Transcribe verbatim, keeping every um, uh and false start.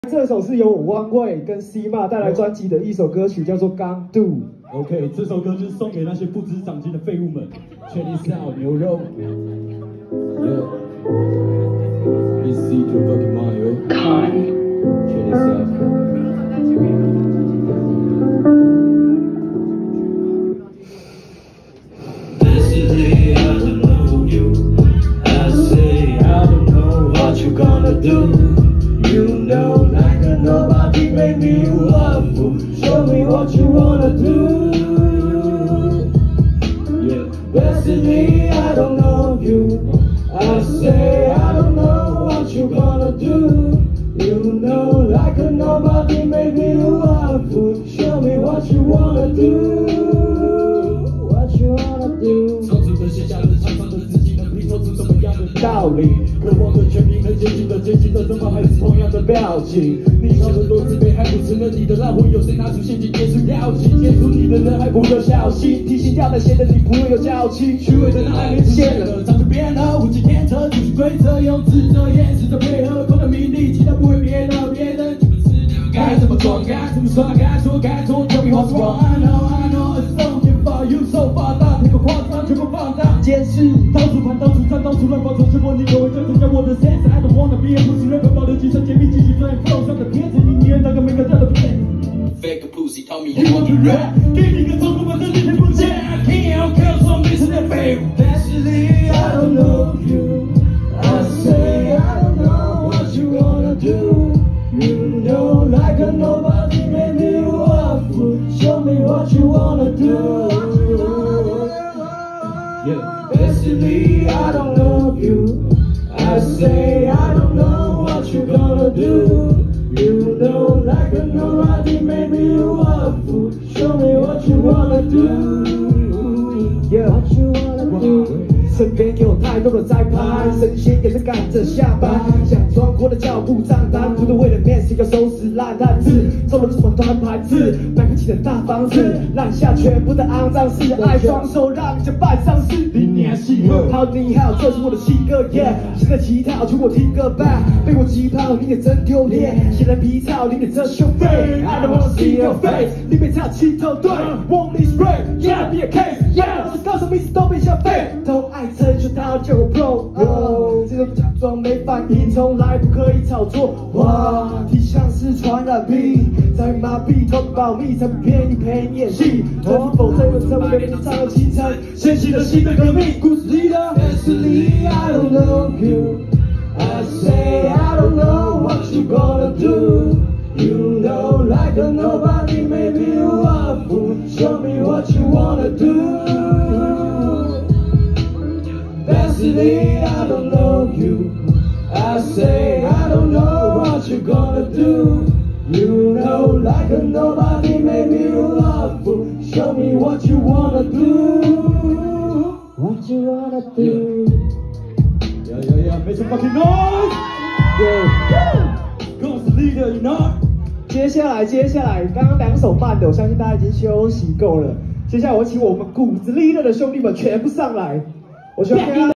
这首是由我汪卫跟 C 妈带来专辑的一首歌曲，叫做《刚 Do》。 OK， 这首歌就是送给那些不知长进的废物们。Check this out， 牛肉。Yeah， it's C to fucking Mario。Check this out。Basically, I don't know you. I say I don't know what you gonna do.You know, like a nobody made me a fool. Show me what you wanna do. Yeah, basically I don't know you. I say I don't know what you gonna do. You know, like a nobody made me a fool. Show me what you wanna do. What you wanna do? 唱出的写下的唱唱的自己能拼凑出什么样的道理？渴望的全民能接近的接近的，怎么还是同样的表情？你唱的多自卑，还不承认你的烂货，有谁拿出现金接触要紧？接触你的人还不够小心，提心吊胆显得你不会有交情。虚伪的那爱没出现了，早就变了，无尽天车，继续规则，用智者掩饰着配合，空的名利，其他不会别的，别人就知道该怎么装，该怎么耍，该说该做，Tell me what's wrong. I know, I know, it's something for you so far， 大太过夸张，全部放大，监视，到处盘，到处站，到处乱跑，总是我你各位就增加我的 sense。I don't wanna be a pussy rapper， 保留几层解密，继续钻 flow 上的片子，你宁愿当个没个掉的骗。Fake a pussy， tell me you want to rap， 给你个中国版的你听不见 ，I can't care， 说没成的废物。Basically I don't know you， I say I don't know what you wanna do。You know, like a nobody made me a fool. Show me what you wanna do. Yeah, basically I don't know you. I say I don't know what you gonna do. You know, like a nobody made me a fool. Show me what you wanna do. Yeah, what you wanna do.身边有太多的在拍，神仙也是赶着下班，想装活的脚步账单，不是为了面试要收拾烂摊子，做了这么端牌子，买不起的大房子，揽下全部的肮脏事，爱双手让你就办丧事。你娘戏喝，好你好，这是我的性格 ，Yeah， 现在乞讨，求我听个吧，被我击跑，你也真丢脸，写了皮草，你也真羞废 ，I don't wanna see your face， 你别唱气头对 ，Won't this break，Yeah be a case，Yeah， 告诉彼此都被消费，都爱。成就到就 pro， 哦，这种假装没反应，从来不可以炒作。话题像是传染病，在麻痹，talk about me， 才不便宜陪你演戏。能否再问这么别人唱的清晨，掀起了新的革命？故事里的 Basically I don't know you， I say I don't know what you gonna do。You know, like a nobody made me a fool. Show me what you wanna do.Basically, I don't know you. I say I don't know what you're gonna do. You know, like a nobody made me a fool. Show me what you wanna do. What you wanna do? Yeah, yeah, yeah. Make some fucking noise. Yeah. Goes the leader, you know. 接下来，接下来，刚刚两首慢的，我相信大家已经休息够了。接下来，我请我们骨子 leader 的兄弟们全部上来。我希望大家。